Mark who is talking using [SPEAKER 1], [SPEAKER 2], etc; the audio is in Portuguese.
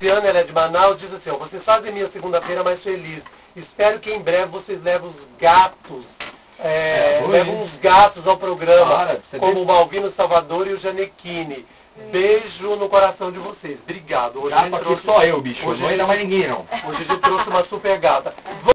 [SPEAKER 1] Luciana, ela é de Manaus, diz assim, ó, vocês fazem minha segunda-feira mais feliz. Espero que em breve vocês levem os gatos, levam uns gatos ao programa, como o Malvino Salvador e o Janequine. Beijo no coração de vocês. Obrigado.
[SPEAKER 2] Hoje a gente trouxe só eu, bicho. Hoje não é ainda mais ninguém, não.
[SPEAKER 1] Hoje a gente trouxe uma super gata.